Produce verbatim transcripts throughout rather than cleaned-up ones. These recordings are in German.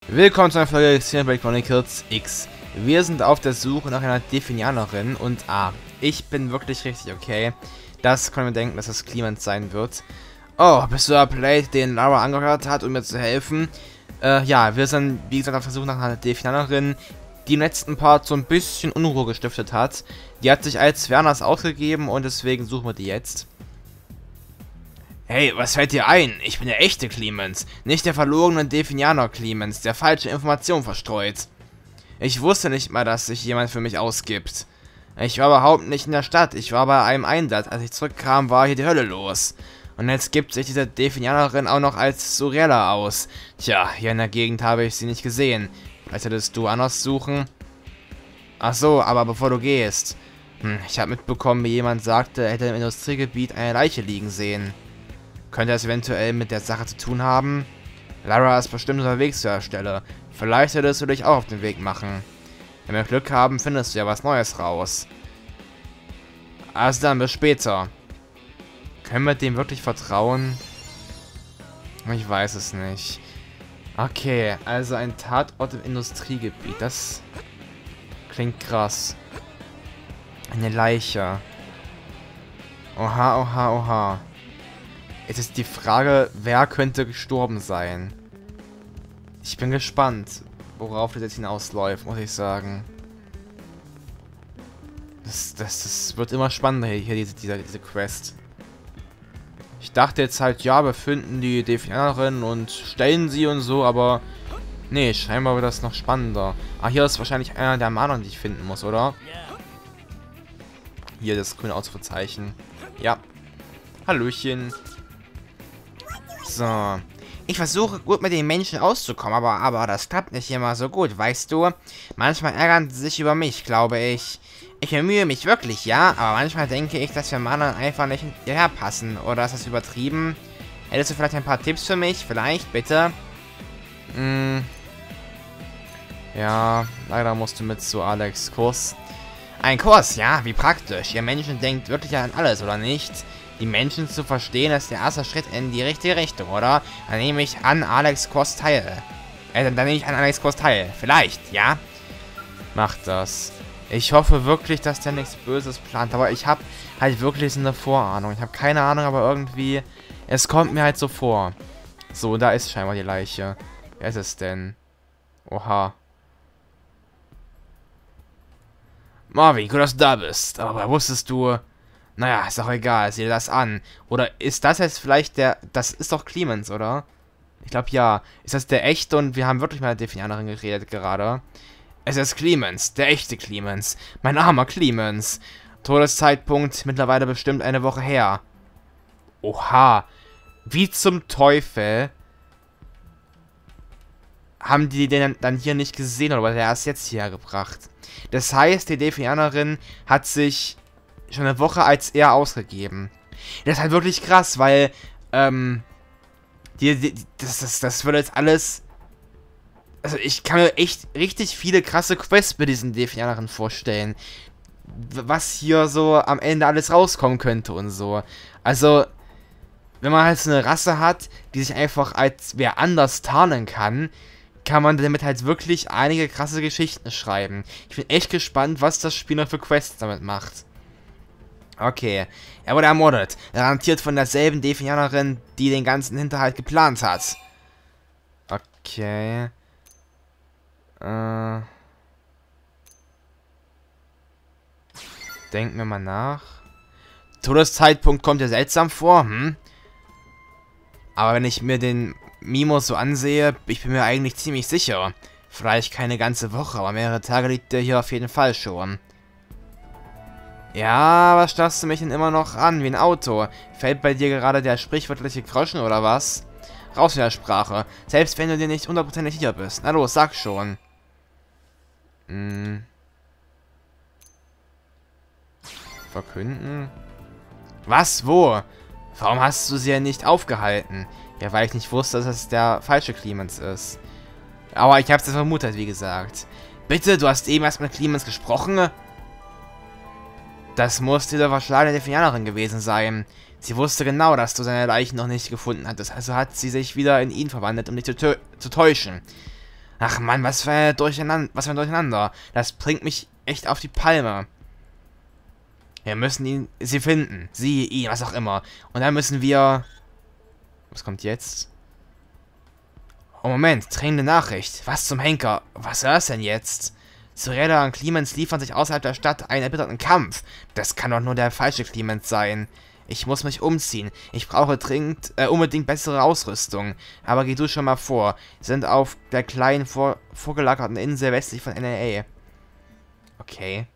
Willkommen zu einer Folge Xenoblade Chronicles X. Wir sind auf der Suche nach einer Definianerin und ah, ich bin wirklich richtig okay. Das können wir denken, dass es Clemens sein wird. Oh, bist du der Plate, den Lara angehört hat, um mir zu helfen? Äh, ja, wir sind, wie gesagt, auf der Suche nach einer Definianerin, die im letzten Part so ein bisschen Unruhe gestiftet hat. Die hat sich als Werners ausgegeben und deswegen suchen wir die jetzt. Hey, was fällt dir ein? Ich bin der echte Clemens, nicht der verlorene Definianer Clemens, der falsche Informationen verstreut. Ich wusste nicht mal, dass sich jemand für mich ausgibt. Ich war überhaupt nicht in der Stadt, ich war bei einem Einsatz. Als ich zurückkam, war hier die Hölle los. Und jetzt gibt sich diese Definianerin auch noch als Surella aus. Tja, hier in der Gegend habe ich sie nicht gesehen. Vielleicht hättest du anders suchen? Ach so, aber bevor du gehst. Hm, ich habe mitbekommen, wie jemand sagte, er hätte im Industriegebiet eine Leiche liegen sehen. Könnte es eventuell mit der Sache zu tun haben? Lara ist bestimmt unterwegs zu der Stelle. Vielleicht solltest du dich auch auf den Weg machen. Wenn wir Glück haben, findest du ja was Neues raus. Also dann, bis später. Können wir dem wirklich vertrauen? Ich weiß es nicht. Okay, also ein Tatort im Industriegebiet. Das klingt krass. Eine Leiche. Oha, oha, oha. Jetzt ist die Frage, wer könnte gestorben sein? Ich bin gespannt, worauf das jetzt hinausläuft, muss ich sagen. Das, das, das wird immer spannender hier, hier diese, diese, diese Quest. Ich dachte jetzt halt, ja, wir finden die Definianerin und stellen sie und so, aber nee, scheinbar wird das noch spannender. Ah, hier ist wahrscheinlich einer der Mahnungen, die ich finden muss, oder? Hier, das grüne Ausrufezeichen. Ja. Hallöchen. So. Ich versuche gut mit den Menschen auszukommen, aber, aber das klappt nicht immer so gut, weißt du? Manchmal ärgern sie sich über mich, glaube ich. Ich bemühe mich wirklich, ja, aber manchmal denke ich, dass wir Mannen einfach nicht hierher passen. Oder ist das übertrieben? Hättest du vielleicht ein paar Tipps für mich? Vielleicht, bitte? Hm. Ja, leider musst du mit zu Alex' Kurs. Ein Kurs, ja, wie praktisch. Ihr Menschen denkt wirklich an alles, oder nicht? Die Menschen zu verstehen, ist der erste Schritt in die richtige Richtung, oder? Dann nehme ich an Alex Kurs teil. Äh, dann nehme ich an Alex Kurs teil. Vielleicht, ja? Macht das. Ich hoffe wirklich, dass der nichts Böses plant, aber ich habe halt wirklich so eine Vorahnung. Ich habe keine Ahnung, aber irgendwie, es kommt mir halt so vor. So, da ist scheinbar die Leiche. Wer ist es denn? Oha. Marvin, gut, dass du da bist. Aber wusstest du... Naja, ist doch egal, sieh dir das an. Oder ist das jetzt vielleicht der... Das ist doch Clemens, oder? Ich glaube, ja. Ist das der echte? Und wir haben wirklich mal mit der Definianerin geredet gerade. Es ist Clemens, der echte Clemens. Mein armer Clemens. Todeszeitpunkt mittlerweile bestimmt eine Woche her. Oha. Wie zum Teufel haben die den dann hier nicht gesehen, oder der ist jetzt hierher gebracht. Das heißt, die Definianerin hat sich schon eine Woche als er ausgegeben. Das ist halt wirklich krass, weil, ähm, die, die, das, das, das würde jetzt alles, also ich kann mir echt richtig viele krasse Quests mit diesen Definianerin vorstellen, was hier so am Ende alles rauskommen könnte und so. Also, wenn man halt so eine Rasse hat, die sich einfach als wer anders tarnen kann, kann man damit halt wirklich einige krasse Geschichten schreiben. Ich bin echt gespannt, was das Spiel noch für Quests damit macht. Okay, er wurde ermordet. Garantiert von derselben Definianerin, die den ganzen Hinterhalt geplant hat. Okay. Äh. Denken wir mal nach. Todeszeitpunkt kommt ja seltsam vor, hm? Aber wenn ich mir den Mimo so ansehe, ich bin mir eigentlich ziemlich sicher. Vielleicht keine ganze Woche, aber mehrere Tage liegt der hier auf jeden Fall schon. Ja, was starrst du mich denn immer noch an, wie ein Auto? Fällt bei dir gerade der sprichwörtliche Groschen, oder was? Raus mit der Sprache, selbst wenn du dir nicht hundertprozentig sicher bist. Na los, sag schon. Hm. Verkünden? Was? Wo? Warum hast du sie ja nicht aufgehalten? Ja, weil ich nicht wusste, dass es der falsche Clemens ist. Aber ich hab's ja vermutet, wie gesagt. Bitte, du hast eben erst mit Clemens gesprochen? Das muss diese verschlagene Definianerin gewesen sein. Sie wusste genau, dass du seine Leichen noch nicht gefunden hattest, also hat sie sich wieder in ihn verwandelt, um dich zu, zu täuschen. Ach Mann, was für ein Durcheinander, was für ein Durcheinander. Das bringt mich echt auf die Palme. Wir müssen ihn, sie finden. Sie, ihn, was auch immer. Und dann müssen wir... Was kommt jetzt? Oh Moment, drängende Nachricht. Was zum Henker? Was war das denn jetzt? Sorella und Clemens liefern sich außerhalb der Stadt einen erbitterten Kampf. Das kann doch nur der falsche Clemens sein. Ich muss mich umziehen. Ich brauche dringend, äh, unbedingt bessere Ausrüstung. Aber geh du schon mal vor. Sie sind auf der kleinen, vor, vorgelagerten Insel westlich von N L A. Okay.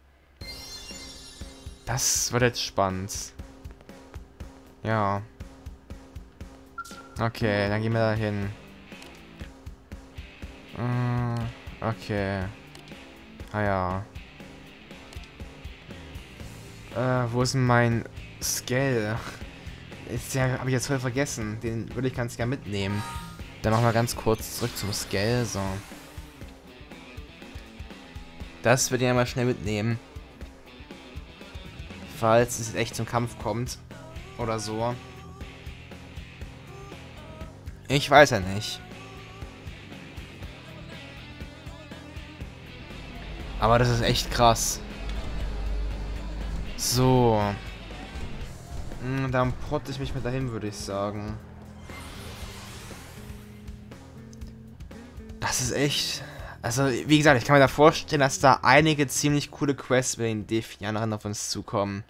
Das wird jetzt spannend. Ja. Okay, dann gehen wir da hin. Äh, okay. Ah ja. Äh, wo ist denn mein Scale? Ist ja, habe ich jetzt voll vergessen. Den würde ich ganz gerne mitnehmen. Dann machen wir ganz kurz zurück zum Scale. So. Das würde ich ja mal schnell mitnehmen. Falls es echt zum Kampf kommt. Oder so. Ich weiß ja nicht. Aber das ist echt krass. So. Hm, dann potte ich mich mit dahin, würde ich sagen. Das ist echt... Also, wie gesagt, ich kann mir da vorstellen, dass da einige ziemlich coole Quests mit den Defianern auf uns zukommen.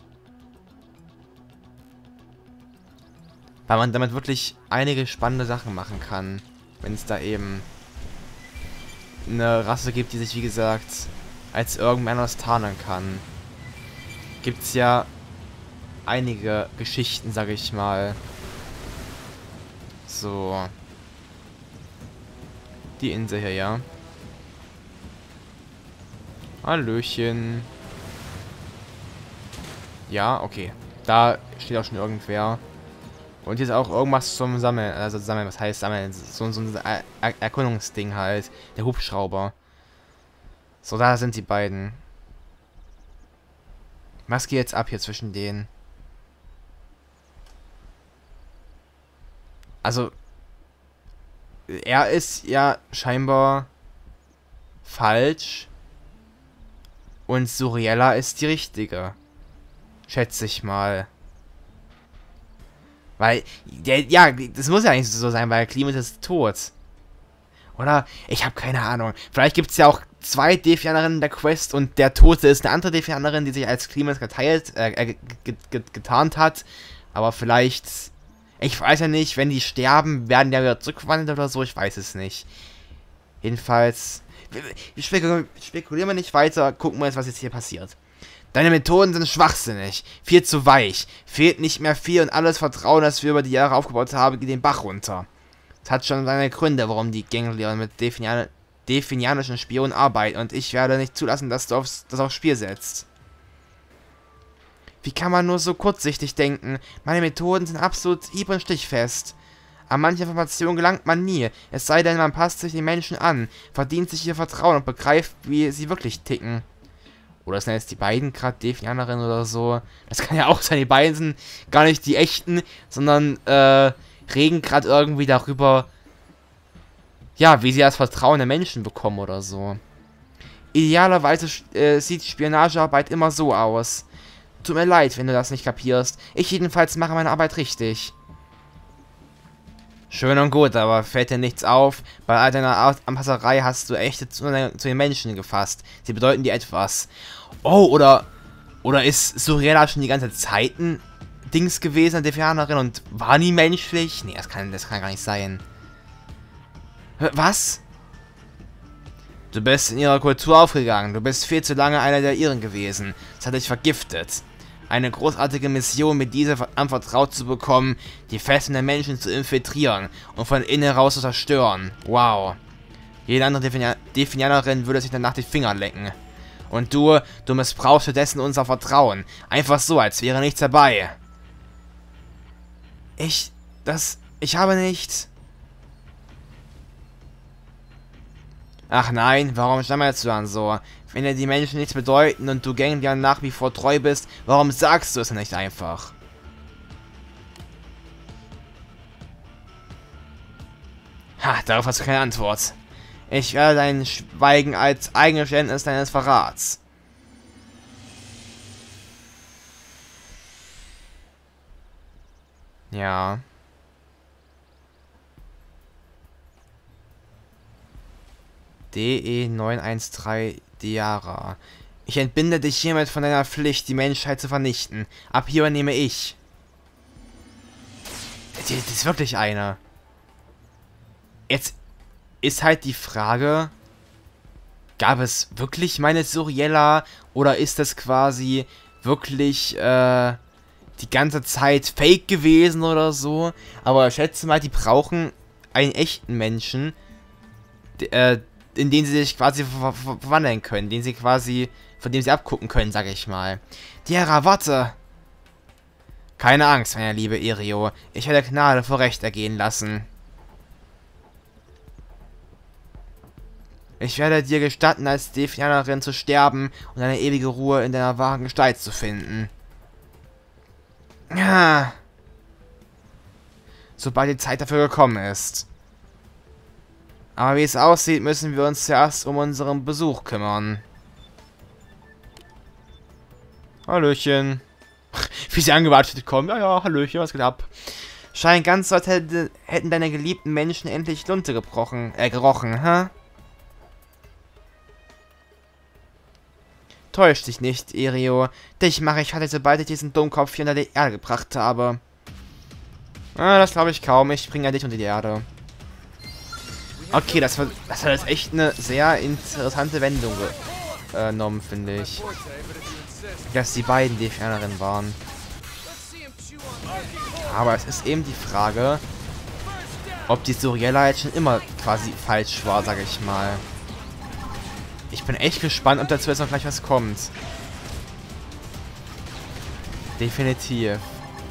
Weil man damit wirklich einige spannende Sachen machen kann. Wenn es da eben eine Rasse gibt, die sich, wie gesagt, als irgendwann anders tarnen kann. Gibt's ja einige Geschichten, sag ich mal. So. Die Insel hier, ja. Hallöchen. Ja, okay. Da steht auch schon irgendwer. Und hier ist auch irgendwas zum Sammeln. Also sammeln, was heißt sammeln? So, so ein er er Erkundungsding halt. Der Hubschrauber. So, da sind die beiden. Was geht jetzt ab hier zwischen denen? Also, er ist ja scheinbar falsch. Und Suriella ist die richtige. Schätze ich mal. Weil, der, ja, das muss ja eigentlich so sein, weil Clemens ist tot. Oder? Ich habe keine Ahnung. Vielleicht gibt es ja auch zwei Defianerinnen in der Quest und der Tote ist eine andere Defianerin, die sich als Clemens geteilt, äh, getarnt hat. Aber vielleicht... Ich weiß ja nicht, wenn die sterben, werden die ja wieder zurückverwandelt oder so, ich weiß es nicht. Jedenfalls... Spekul spekulieren wir nicht weiter, gucken wir jetzt, was jetzt hier passiert. Deine Methoden sind schwachsinnig, viel zu weich, fehlt nicht mehr viel und alles Vertrauen, das wir über die Jahre aufgebaut haben, geht den Bach runter. Es hat schon seine Gründe, warum die Gangleader mit Definian definianischen Spionen arbeiten und ich werde nicht zulassen, dass du aufs, das aufs Spiel setzt. Wie kann man nur so kurzsichtig denken? Meine Methoden sind absolut hieb- und stichfest. An manche Informationen gelangt man nie, es sei denn, man passt sich den Menschen an, verdient sich ihr Vertrauen und begreift, wie sie wirklich ticken. Oder sind jetzt die beiden gerade Definianerinnen oder so? Das kann ja auch sein, die beiden sind gar nicht die echten, sondern äh, reden gerade irgendwie darüber, ja, wie sie das Vertrauen der Menschen bekommen oder so. Idealerweise äh, sieht Spionagearbeit immer so aus. Tut mir leid, wenn du das nicht kapierst. Ich jedenfalls mache meine Arbeit richtig. Schön und gut, aber fällt dir nichts auf? Bei all deiner Anpasserei hast du echte zu, zu den Menschen gefasst. Sie bedeuten dir etwas. Oh, oder... Oder ist Suriella schon die ganze Zeit ein Dings gewesen, eine Defianerin, und war nie menschlich? Nee, das kann, das kann gar nicht sein. Was? Du bist in ihrer Kultur aufgegangen. Du bist viel zu lange einer der ihren gewesen. Das hat dich vergiftet. Eine großartige Mission, mit dieser anvertraut zu bekommen, die Fesseln der Menschen zu infiltrieren und von innen heraus zu zerstören. Wow. Jede andere Defini Definianerin würde sich danach die Finger lecken. Und du, du missbrauchst stattdessen unser Vertrauen. Einfach so, als wäre nichts dabei. Ich, das, ich habe nicht... Ach nein, warum stammelst du dann so? Wenn dir die Menschen nichts bedeuten und du Gangleadern nach wie vor treu bist, warum sagst du es nicht einfach? Ha, darauf hast du keine Antwort. Ich werde dein Schweigen als Eingeständnis deines Verrats. Ja. D E neun eins drei Diara. Ich entbinde dich hiermit von deiner Pflicht, die Menschheit zu vernichten. Ab hier übernehme ich. Das ist wirklich eine. Jetzt ist halt die Frage, gab es wirklich meine Suriella oder ist das quasi wirklich äh, die ganze Zeit fake gewesen oder so? Aber ich schätze mal, die brauchen einen echten Menschen, äh, in den sie sich quasi ver ver verwandeln können, den sie quasi, von dem sie abgucken können, sag ich mal. Diara, warte! Keine Angst, meine liebe Irio. Ich werde Gnade vor Recht ergehen lassen. Ich werde dir gestatten, als Defianerin zu sterben und eine ewige Ruhe in deiner wahren Gestalt zu finden. Ja. Sobald die Zeit dafür gekommen ist. Aber wie es aussieht, müssen wir uns zuerst um unseren Besuch kümmern. Hallöchen. Wie sie angewartet kommen. Ja, ja, Hallöchen, was geht ab? Scheint ganz so, als hätte, hätten deine geliebten Menschen endlich Lunte gebrochen, äh, gerochen, hä? Täusch dich nicht, Irio. Dich mache ich fertig, sobald ich diesen Dummkopf hier unter die Erde gebracht habe. Ah, das glaube ich kaum. Ich bringe dich unter die Erde. Okay, das war, das hat jetzt echt eine sehr interessante Wendung genommen, finde ich. Dass die beiden die Fernerin waren. Aber es ist eben die Frage, ob die Suriella jetzt schon immer quasi falsch war, sage ich mal. Ich bin echt gespannt, ob dazu jetzt noch gleich was kommt. Definitiv.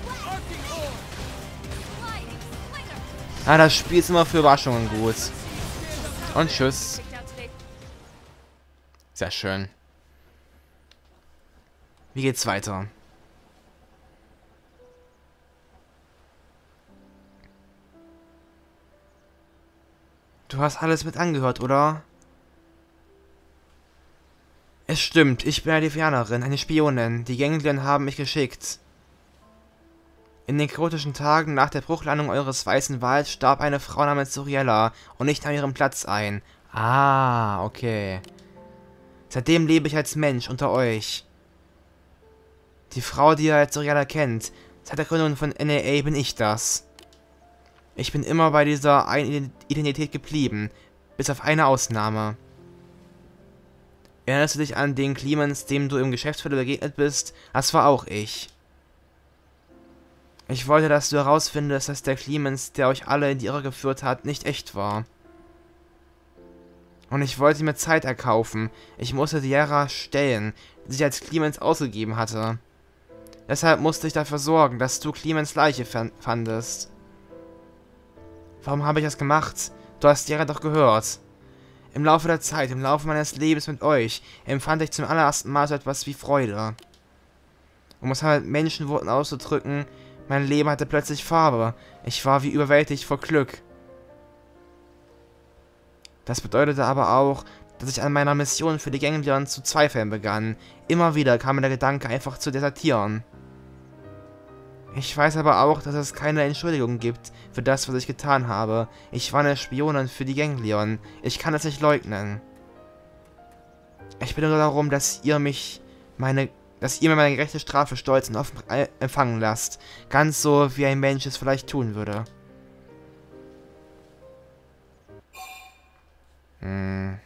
Ah, das Spiel ist immer für Überraschungen gut. Und tschüss. Sehr schön. Wie geht's weiter? Du hast alles mit angehört, oder? Es stimmt, ich bin eine Defianerin, eine Spionin. Die Ganglion haben mich geschickt. In den chaotischen Tagen nach der Bruchlandung eures weißen Walds starb eine Frau namens Suriella und ich nahm ihren Platz ein. Ah, okay. Seitdem lebe ich als Mensch unter euch. Die Frau, die ihr als Suriella kennt, seit der Gründung von N A A bin ich das. Ich bin immer bei dieser einen Identität geblieben, bis auf eine Ausnahme. Erinnerst du dich an den Clemens, dem du im Geschäftsviertel begegnet bist? Das war auch ich. Ich wollte, dass du herausfindest, dass der Clemens, der euch alle in die Irre geführt hat, nicht echt war. Und ich wollte mir Zeit erkaufen. Ich musste Diara stellen, die sich als Clemens ausgegeben hatte. Deshalb musste ich dafür sorgen, dass du Clemens Leiche fandest. Warum habe ich das gemacht? Du hast Diara doch gehört. Im Laufe der Zeit, im Laufe meines Lebens mit euch, empfand ich zum allerersten Mal so etwas wie Freude. Um es halt mit Menschenworten auszudrücken, mein Leben hatte plötzlich Farbe. Ich war wie überwältigt vor Glück. Das bedeutete aber auch, dass ich an meiner Mission für die Ganglion zu zweifeln begann. Immer wieder kam mir der Gedanke, einfach zu desertieren. Ich weiß aber auch, dass es keine Entschuldigung gibt für das, was ich getan habe. Ich war eine Spionin für die Ganglion. Ich kann es nicht leugnen. Ich bitte nur darum, dass ihr mich meine, dass ihr mir meine gerechte Strafe stolz und offen empfangen lasst. Ganz so, wie ein Mensch es vielleicht tun würde. Hm.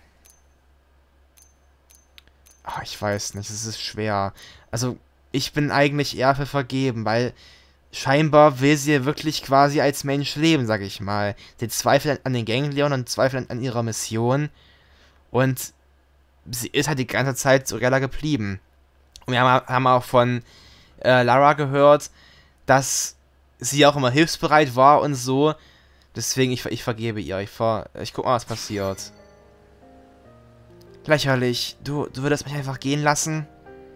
Ach, ich weiß nicht, es ist schwer. Also, ich bin eigentlich eher für vergeben, weil scheinbar will sie wirklich quasi als Mensch leben, sag ich mal. Sie zweifelt an den Ganglion und zweifelt an ihrer Mission. Und sie ist halt die ganze Zeit Suriella geblieben. Und wir haben, haben auch von äh, Lara gehört, dass sie auch immer hilfsbereit war und so. Deswegen, ich, ich vergebe ihr. Ich, ver, ich guck mal, was passiert. Lächerlich. Du, du würdest mich einfach gehen lassen?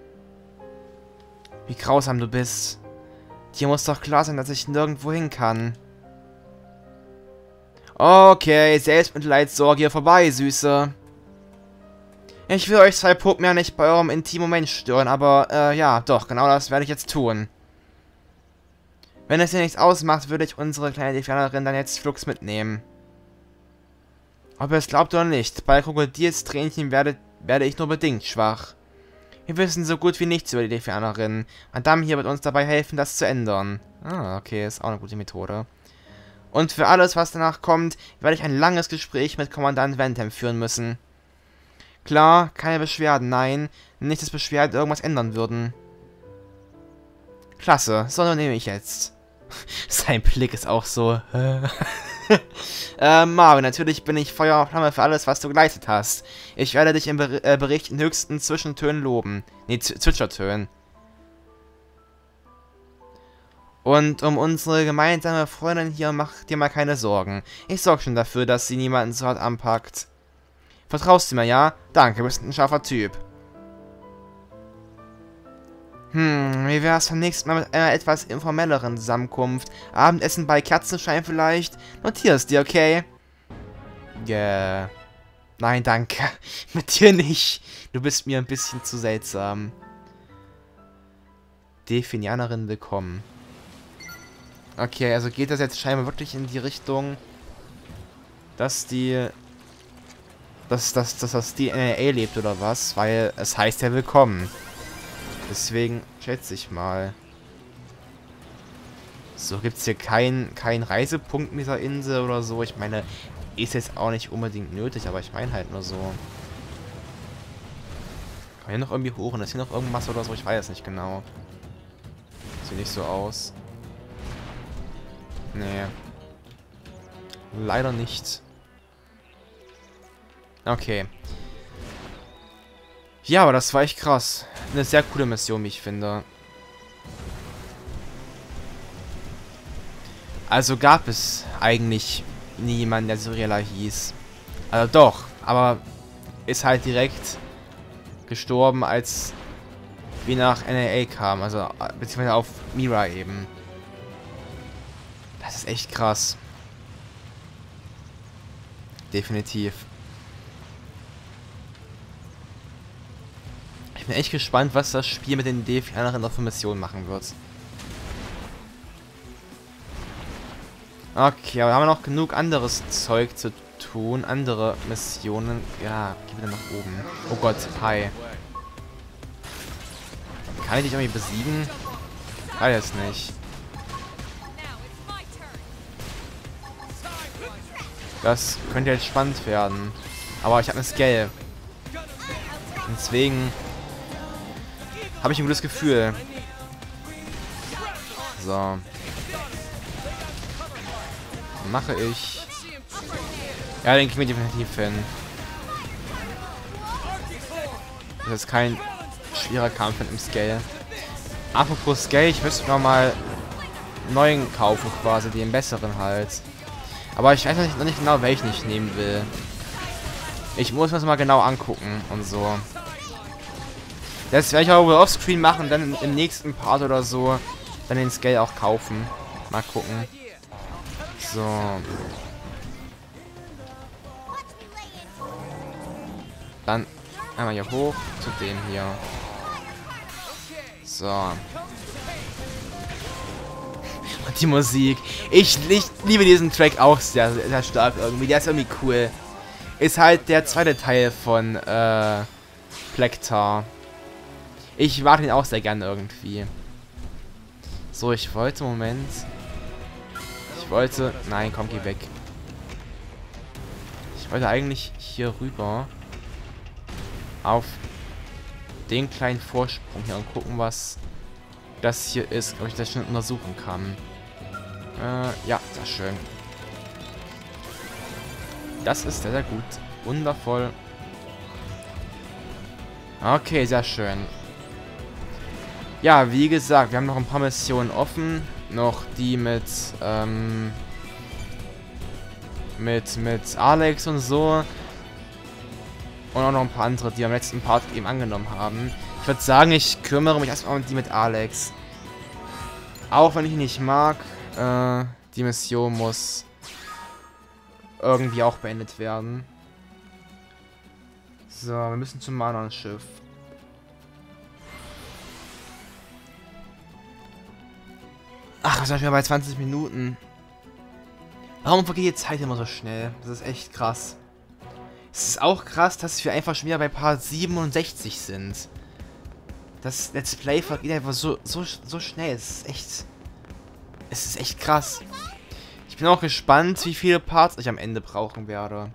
Wie grausam du bist. Dir muss doch klar sein, dass ich nirgendwo hin kann. Okay, Selbstmitleidssorge vorbei, Süße. Ich will euch zwei Puppen ja nicht bei eurem intimen Moment stören, aber, äh, ja, doch, genau das werde ich jetzt tun. Wenn es dir nichts ausmacht, würde ich unsere kleine Defianerin dann jetzt flugs mitnehmen. Ob ihr es glaubt oder nicht, bei Krokodilstränchen werde, werde ich nur bedingt schwach. Wir wissen so gut wie nichts über die Defianerin. Madame hier wird uns dabei helfen, das zu ändern. Ah, okay, ist auch eine gute Methode. Und für alles, was danach kommt, werde ich ein langes Gespräch mit Kommandant Ventham führen müssen. Klar, keine Beschwerden, nein. Nicht, dass Beschwerden irgendwas ändern würden. Klasse, so nun nehme ich jetzt. Sein Blick ist auch so... äh, Marvin, natürlich bin ich Feuer und Flamme für alles, was du geleistet hast. Ich werde dich im Ber äh, Bericht in höchsten Zwischentönen loben. Nee, Zwitschertönen. Und um unsere gemeinsame Freundin hier, mach dir mal keine Sorgen. Ich sorge schon dafür, dass sie niemanden so hart anpackt. Vertraust du mir, ja? Danke, bist ein scharfer Typ. Hm, wie wär's beim nächsten Mal mit einer etwas informelleren Zusammenkunft? Abendessen bei Kerzenschein vielleicht? Notier es dir, okay? Yeah. Nein, danke. Mit dir nicht. Du bist mir ein bisschen zu seltsam. Definianerin willkommen. Okay, also geht das jetzt scheinbar wirklich in die Richtung, dass die... Dass, dass, dass das D N A lebt oder was? Weil es heißt ja willkommen. Deswegen schätze ich mal. So, gibt es hier keinen kein Reisepunkt in dieser Insel oder so? Ich meine, ist jetzt auch nicht unbedingt nötig, aber ich meine halt nur so. Kann hier noch irgendwie hoch und ist hier noch irgendwas oder so? Ich weiß nicht genau. Sieht nicht so aus. Nee. Leider nicht. Okay. Ja, aber das war echt krass. Eine sehr coole Mission, wie ich finde. Also gab es eigentlich niemanden, der Suriella hieß. Also doch, aber ist halt direkt gestorben, als wir nach N A A kamen. Also beziehungsweise auf Mira eben. Das ist echt krass. Definitiv. Ich bin echt gespannt, was das Spiel mit den Defianerinnen noch für Missionen machen wird. Okay, aber wir haben noch genug anderes Zeug zu tun. Andere Missionen. Ja, geh wieder nach oben. Oh Gott, hi. Kann ich dich irgendwie besiegen? Weiß nicht. Das könnte jetzt spannend werden. Aber ich habe eine Scale. Deswegen habe ich ein gutes Gefühl. So. Mache ich. Ja, den kriegen wir definitiv hin. Das ist kein schwerer Kampf im Scale. Apropos Scale, ich müsste noch mal einen neuen kaufen quasi, den besseren halt. Aber ich weiß noch nicht genau, welchen ich nehmen will. Ich muss mir das mal genau angucken und so. Das werde ich auch wohl offscreen machen, dann im nächsten Part oder so dann den Scale auch kaufen. Mal gucken. So. Dann einmal hier hoch zu dem hier. So. Und die Musik. Ich, ich liebe diesen Track auch sehr, sehr stark irgendwie. Der ist irgendwie cool. Ist halt der zweite Teil von äh, Plektar. Ich mag ihn auch sehr gerne irgendwie. So, ich wollte, Moment. Ich wollte... Nein, komm, geh weg. Ich wollte eigentlich hier rüber. Auf den kleinen Vorsprung hier und gucken, was das hier ist. Ob ich das schon untersuchen kann. Äh, ja, sehr schön. Das ist sehr, sehr gut. Wundervoll. Okay, sehr schön. Ja, wie gesagt, wir haben noch ein paar Missionen offen. Noch die mit, ähm, mit, mit Alex und so. Und auch noch ein paar andere, die wir im letzten Part eben angenommen haben. Ich würde sagen, ich kümmere mich erstmal um die mit Alex. Auch wenn ich ihn nicht mag, äh, die Mission muss irgendwie auch beendet werden. So, wir müssen zum Manon-Schiff. Ach, wir sind schon bei zwanzig Minuten. Warum vergeht die Zeit immer so schnell? Das ist echt krass. Es ist auch krass, dass wir einfach schon wieder bei Part siebenundsechzig sind. Das Let's Play vergeht einfach so, so, so schnell. Es ist echt... Es ist echt krass. Ich bin auch gespannt, wie viele Parts ich am Ende brauchen werde.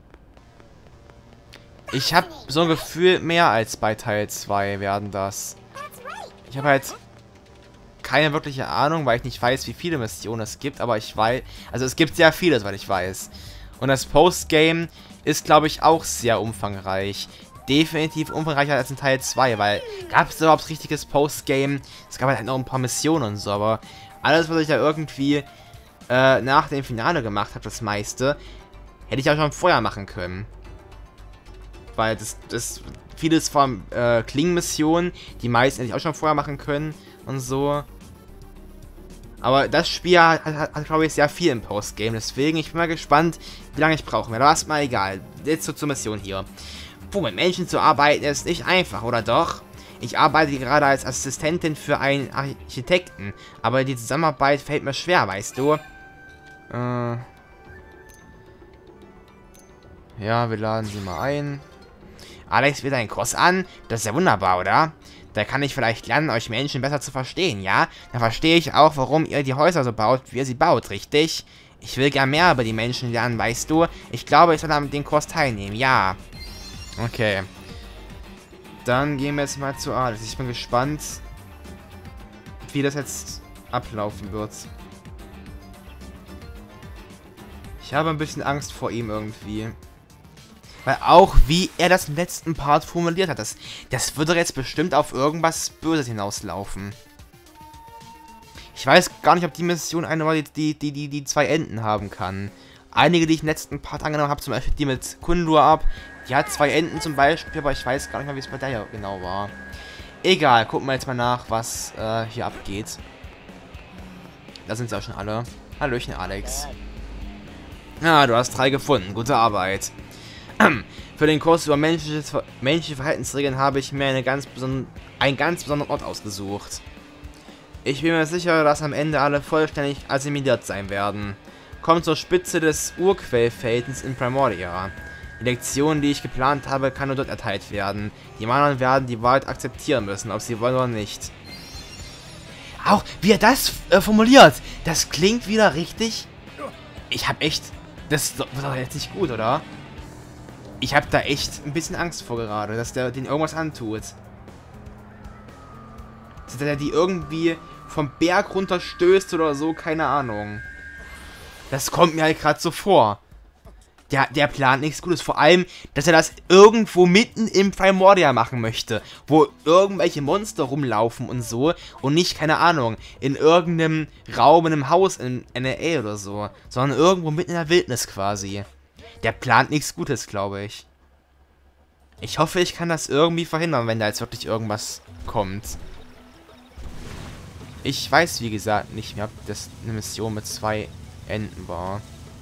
Ich habe so ein Gefühl, mehr als bei Teil zwei werden das. Ich habe halt keine wirkliche Ahnung, weil ich nicht weiß, wie viele Missionen es gibt, aber ich weiß... Also es gibt sehr viele, soweit ich weiß. Und das Postgame ist, glaube ich, auch sehr umfangreich. Definitiv umfangreicher als in Teil zwei, weil gab es überhaupt richtiges Postgame? Es gab halt noch ein paar Missionen und so, aber alles, was ich da irgendwie äh, nach dem Finale gemacht habe, das meiste, hätte ich auch schon vorher machen können. Weil das, das vieles von äh, Kling-Missionen, die meisten hätte ich auch schon vorher machen können und so. Aber das Spiel hat, hat, hat glaube ich, sehr viel im Postgame. Deswegen, ich bin mal gespannt, wie lange ich brauche. Aber ist mal egal. Jetzt so zur Mission hier. Puh, mit Menschen zu arbeiten ist nicht einfach, oder doch? Ich arbeite gerade als Assistentin für einen Architekten. Aber die Zusammenarbeit fällt mir schwer, weißt du? Äh ja, wir laden sie mal ein. Alex will einen Kurs an. Das ist ja wunderbar, oder? Da kann ich vielleicht lernen, euch Menschen besser zu verstehen, ja? Dann verstehe ich auch, warum ihr die Häuser so baut, wie ihr sie baut, richtig? Ich will gern mehr über die Menschen lernen, weißt du? Ich glaube, ich soll an den Kurs teilnehmen, ja. Okay. Dann gehen wir jetzt mal zu Alex. Ich bin gespannt, wie das jetzt ablaufen wird. Ich habe ein bisschen Angst vor ihm irgendwie. Weil auch, wie er das im letzten Part formuliert hat, das, das würde jetzt bestimmt auf irgendwas Böses hinauslaufen. Ich weiß gar nicht, ob die Mission eine oder die, die, die, die zwei Enden haben kann. Einige, die ich im letzten Part angenommen habe, zum Beispiel die mit Kundur ab, die hat zwei Enden zum Beispiel, aber ich weiß gar nicht mehr, wie es bei der hier genau war. Egal, gucken wir jetzt mal nach, was äh, hier abgeht. Da sind sie auch schon alle. Hallöchen, Alex. Ja, du hast drei gefunden. Gute Arbeit. Für den Kurs über menschliche, menschliche Verhaltensregeln habe ich mir eine ganz einen ganz besonderen Ort ausgesucht. Ich bin mir sicher, dass am Ende alle vollständig assimiliert sein werden. Kommt zur Spitze des Urquellfeldens in Primordia. Die Lektion, die ich geplant habe, kann nur dort erteilt werden. Die Mannen werden die Wahrheit akzeptieren müssen, ob sie wollen oder nicht. Auch wie er das äh, formuliert, das klingt wieder richtig. Ich habe echt... Das wird doch jetzt nicht gut, oder? Ich habe da echt ein bisschen Angst vor gerade, dass der den irgendwas antut. Dass der die irgendwie vom Berg runterstößt oder so, keine Ahnung. Das kommt mir halt gerade so vor. Der, der plant nichts Gutes. Vor allem, dass er das irgendwo mitten im Primordia machen möchte. Wo irgendwelche Monster rumlaufen und so. Und nicht, keine Ahnung, in irgendeinem Raum, in einem Haus in N R A oder so. Sondern irgendwo mitten in der Wildnis quasi. Der plant nichts Gutes, glaube ich. Ich hoffe, ich kann das irgendwie verhindern, wenn da jetzt wirklich irgendwas kommt. Ich weiß, wie gesagt, nicht mehr, ob das eine Mission mit zwei Enden war.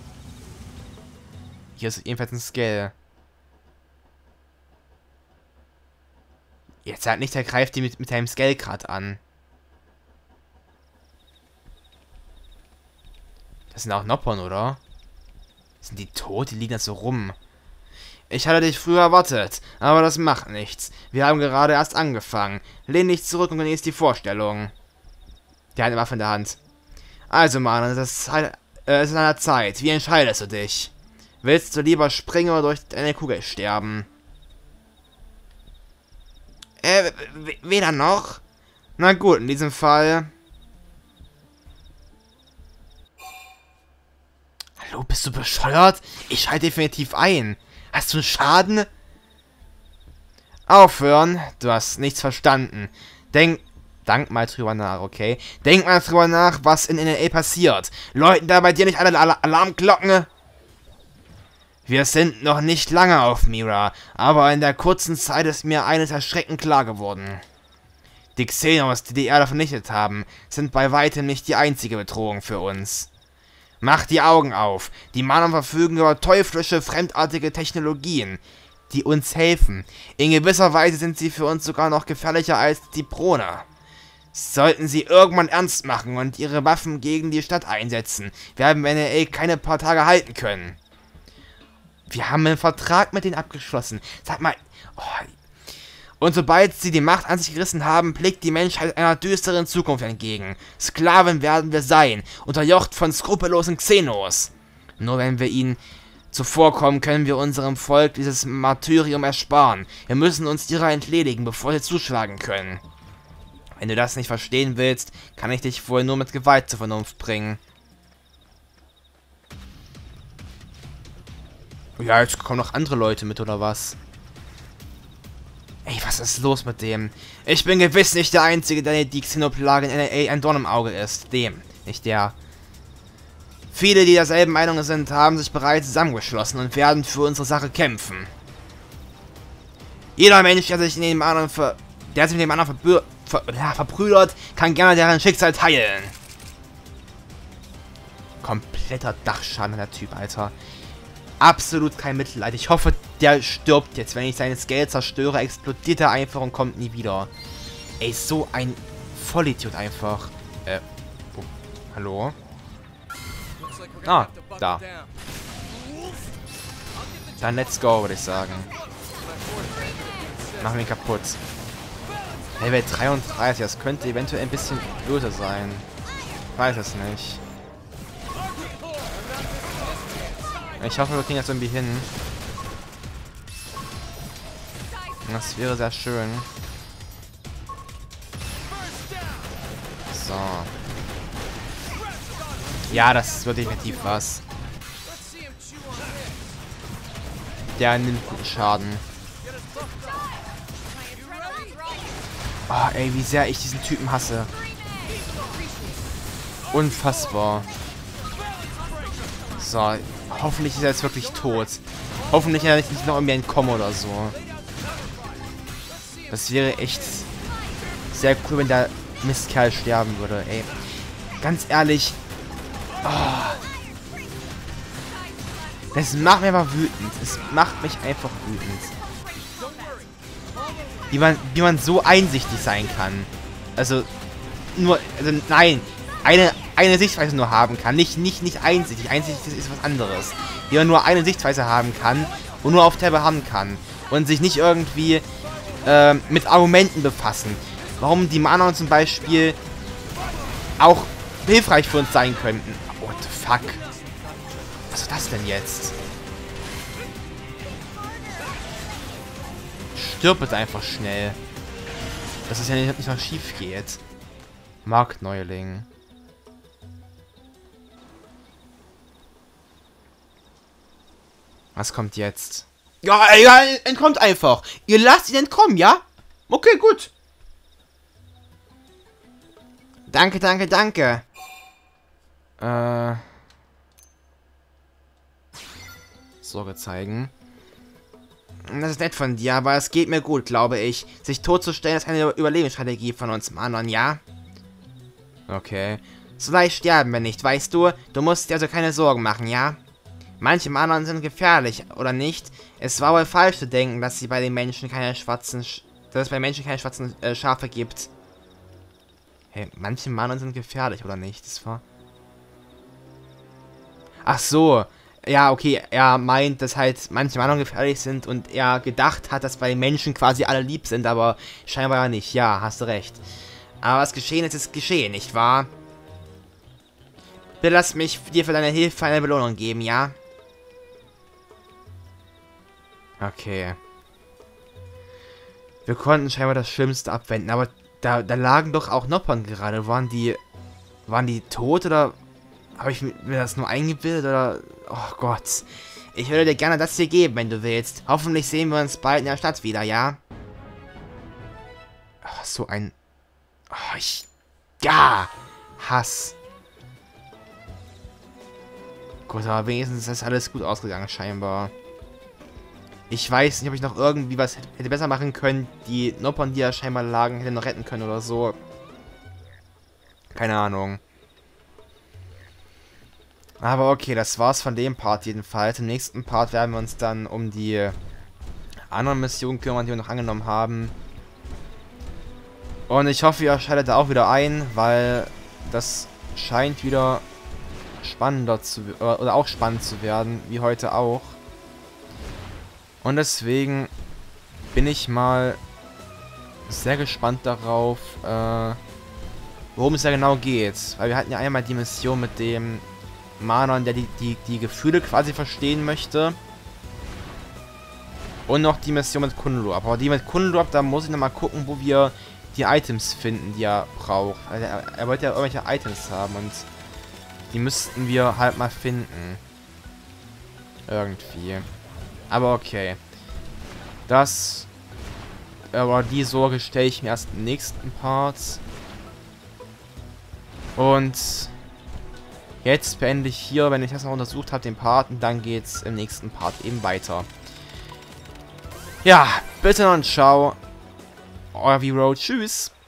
Hier ist jedenfalls ein Scale. Jetzt halt nicht, der greift die mit, mit einem Scale gerade an. Das sind auch Noppern, oder? Sind die tot? Die liegen da so rum. Ich hatte dich früher erwartet, aber das macht nichts. Wir haben gerade erst angefangen. Lehn dich zurück und genieß die Vorstellung. Der hat eine Waffe in der Hand. Also, Mann, es ist, äh, es ist an der Zeit. Wie entscheidest du dich? Willst du lieber springen oder durch eine Kugel sterben? Äh, weder noch? Na gut, in diesem Fall... Hallo, bist du bescheuert? Ich schalte definitiv ein. Hast du einen Schaden? Aufhören. Du hast nichts verstanden. Denk... Denk mal drüber nach, okay? Denk mal drüber nach, was in N R A passiert. Läuten da bei dir nicht alle Al Alarmglocken? Wir sind noch nicht lange auf Mira, aber in der kurzen Zeit ist mir eines erschreckend klar geworden. Die Xenos, die die Erde vernichtet haben, sind bei weitem nicht die einzige Bedrohung für uns. Macht die Augen auf. Die Manon verfügen über teuflische, fremdartige Technologien, die uns helfen. In gewisser Weise sind sie für uns sogar noch gefährlicher als die Prona. Sollten sie irgendwann ernst machen und ihre Waffen gegen die Stadt einsetzen, werden wir N R A keine paar Tage halten können. Wir haben einen Vertrag mit denen abgeschlossen. Sag mal... Oh. Und sobald sie die Macht an sich gerissen haben, blickt die Menschheit einer düsteren Zukunft entgegen. Sklaven werden wir sein, unterjocht von skrupellosen Xenos. Nur wenn wir ihnen zuvorkommen, können wir unserem Volk dieses Martyrium ersparen. Wir müssen uns ihrer entledigen, bevor sie zuschlagen können. Wenn du das nicht verstehen willst, kann ich dich wohl nur mit Gewalt zur Vernunft bringen. Ja, jetzt kommen noch andere Leute mit, oder was? Ey, was ist los mit dem? Ich bin gewiss nicht der Einzige, der die Xenoplage in N R A ein Dorn im Auge ist. Dem, nicht der. Viele, die derselben Meinung sind, haben sich bereits zusammengeschlossen und werden für unsere Sache kämpfen. Jeder Mensch, der sich in dem anderen ver der sich mit dem anderen verbür ver ja, verbrüdert, kann gerne deren Schicksal teilen. Kompletter Dachschaden, der Typ, Alter. Absolut kein Mitleid. Ich hoffe, der stirbt jetzt. Wenn ich seine Scale zerstöre, explodiert er einfach und kommt nie wieder. Ey, so ein Vollidiot einfach. Äh, oh, hallo? Ah, da. Dann let's go, würde ich sagen. Machen wir ihn kaputt. Level dreiunddreißig, das könnte eventuell ein bisschen böse sein. Ich weiß es nicht. Ich hoffe, wir kriegen das irgendwie hin. Das wäre sehr schön. So. Ja, das wird definitiv was. Der nimmt guten Schaden. Oh, ey, wie sehr ich diesen Typen hasse. Unfassbar. So, hoffentlich ist er jetzt wirklich tot. Hoffentlich hat er nicht noch irgendwie entkommen oder so. Das wäre echt sehr cool, wenn der Mistkerl sterben würde, ey. Ganz ehrlich. Oh. Das macht mich einfach wütend. Es macht mich einfach wütend. Wie man, wie man so einsichtig sein kann. Also, nur, also nein. Eine, eine Sichtweise nur haben kann. Nicht, nicht, nicht einsichtig. Einsichtig ist was anderes. Wie man nur eine Sichtweise haben kann und nur auf der haben kann. Und sich nicht irgendwie äh, mit Argumenten befassen. Warum die Manon zum Beispiel auch hilfreich für uns sein könnten. What the fuck? Was ist das denn jetzt? Stirb es einfach schnell. Dass es ja nicht, nicht noch schief geht. Marktneuling. Was kommt jetzt? Ja, ja, entkommt einfach. Ihr lasst ihn entkommen, ja? Okay, gut. Danke, danke, danke. Äh. Sorge zeigen. Das ist nett von dir, aber es geht mir gut, glaube ich. Sich totzustellen ist eine Überlebensstrategie von uns Mann, ja? Okay. So leicht sterben wir nicht, weißt du? Du musst dir also keine Sorgen machen, ja? Manche Manon sind gefährlich, oder nicht? Es war wohl falsch zu denken, dass sie bei den Menschen keine schwarzen... Sch dass es bei Menschen keine schwarzen äh, Schafe gibt. Hey, manche Manon sind gefährlich, oder nicht? Das war... Ach so. Ja, okay. Er meint, dass halt manche Manon gefährlich sind und er gedacht hat, dass bei den Menschen quasi alle lieb sind, aber scheinbar ja nicht. Ja, hast du recht. Aber was geschehen ist, ist geschehen, nicht wahr? Bitte lass mich dir für deine Hilfe eine Belohnung geben, ja? Okay. Wir konnten scheinbar das Schlimmste abwenden, aber da, da lagen doch auch Noppern gerade. Waren die... Waren die tot oder... Habe ich mir das nur eingebildet oder... Oh Gott. Ich würde dir gerne das hier geben, wenn du willst. Hoffentlich sehen wir uns bald in der Stadt wieder, ja? Oh, so ein... Oh, ich... Ja! Hass. Gut, aber wenigstens ist alles gut ausgegangen, scheinbar. Ich weiß nicht, ob ich noch irgendwie was hätte besser machen können. Die Noppern, die ja scheinbar lagen, hätte noch retten können oder so. Keine Ahnung. Aber okay, das war's von dem Part jedenfalls. Im nächsten Part werden wir uns dann um die anderen Missionen kümmern, die wir noch angenommen haben. Und ich hoffe, ihr schaltet da auch wieder ein, weil das scheint wieder spannender zu oder auch spannend zu werden, wie heute auch. Und deswegen bin ich mal sehr gespannt darauf, äh, worum es ja genau geht. Weil wir hatten ja einmal die Mission mit dem Manon, der die, die, die Gefühle quasi verstehen möchte. Und noch die Mission mit Kunlun. Aber die mit Kunlun, da muss ich nochmal gucken, wo wir die Items finden, die er braucht. Also er, er wollte ja irgendwelche Items haben und die müssten wir halt mal finden. Irgendwie. Aber okay. Das... Aber die Sorge stelle ich mir erst im nächsten Part. Und... Jetzt beende ich hier, wenn ich das noch untersucht habe, den Part. Und dann geht's im nächsten Part eben weiter. Ja, bitte und ciao. Euer V-Road. Tschüss.